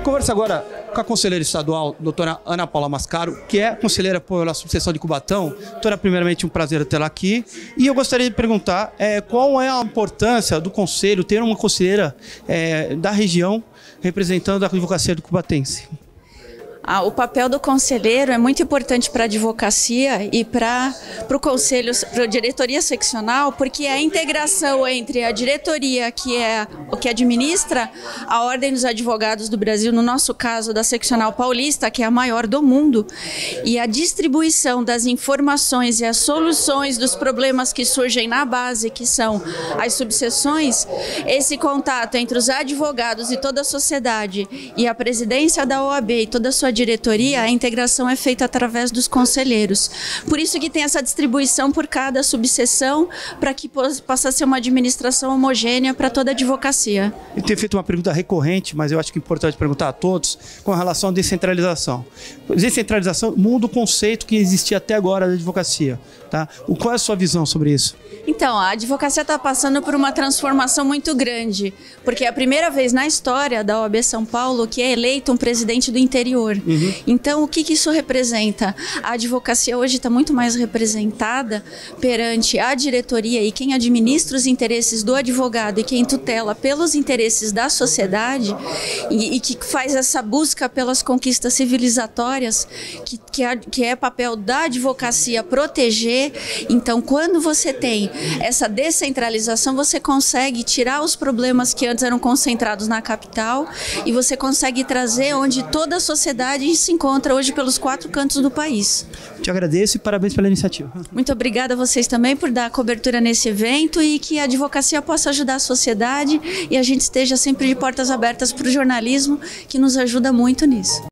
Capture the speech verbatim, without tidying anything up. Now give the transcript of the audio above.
Conversa agora com a conselheira estadual, doutora Ana Paula Mascaro, que é conselheira pela subseção de Cubatão. Doutora, primeiramente, um prazer tê-la aqui. E eu gostaria de perguntar é, qual é a importância do conselho ter uma conselheira é, da região representando a advocacia do cubatense. Ah, o papel do conselheiro é muito importante para a advocacia e para o conselho, para a diretoria seccional, porque é a integração entre a diretoria, que é o que administra a Ordem dos Advogados do Brasil, no nosso caso da seccional paulista, que é a maior do mundo, e a distribuição das informações e as soluções dos problemas que surgem na base, que são as subseções. Esse contato entre os advogados e toda a sociedade e a presidência da O A B e toda a sua diretoria, a integração é feita através dos conselheiros. Por isso que tem essa distribuição por cada subseção, para que possa ser uma administração homogênea para toda a advocacia. Eu tenho feito uma pergunta recorrente, mas eu acho que é importante perguntar a todos, com relação à descentralização. Descentralização muda o conceito que existia até agora da advocacia. Tá? Qual é a sua visão sobre isso? Então, a advocacia está passando por uma transformação muito grande, porque é a primeira vez na história da O A B São Paulo que é eleito um presidente do interior. Uhum. Então, o que, que isso representa? A advocacia hoje está muito mais representada perante a diretoria e quem administra os interesses do advogado e quem tutela pelos interesses da sociedade e, e que faz essa busca pelas conquistas civilizatórias, que, que, é, que é papel da advocacia proteger. Então, quando você tem essa descentralização, você consegue tirar os problemas que antes eram concentrados na capital e você consegue trazer onde toda a sociedade se encontra hoje pelos quatro cantos do país. Te agradeço e parabéns pela iniciativa. Muito obrigada a vocês também por dar cobertura nesse evento e que a advocacia possa ajudar a sociedade e a gente esteja sempre de portas abertas para o jornalismo, que nos ajuda muito nisso.